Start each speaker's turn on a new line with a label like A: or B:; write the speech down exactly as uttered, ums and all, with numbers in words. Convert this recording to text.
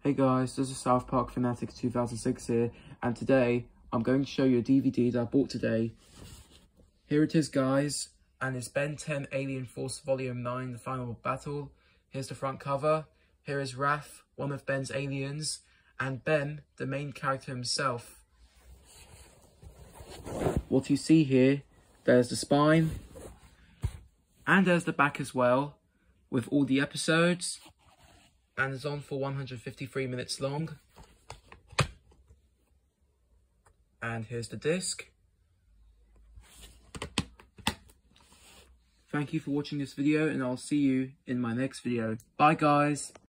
A: Hey guys, this is South Park Fanatics two thousand six here, and today I'm going to show you a D V D that I bought today. Here it is guys, and it's Ben ten Alien Force Volume nine, The Final Battle. Here's the front cover. Here is Raph, one of Ben's aliens, and Ben, the main character himself. What you see here, there's the spine, and there's the back as well, with all the episodes. And it's on for one hundred fifty-three minutes long. And here's the disc. Thank you for watching this video, and I'll see you in my next video. Bye guys!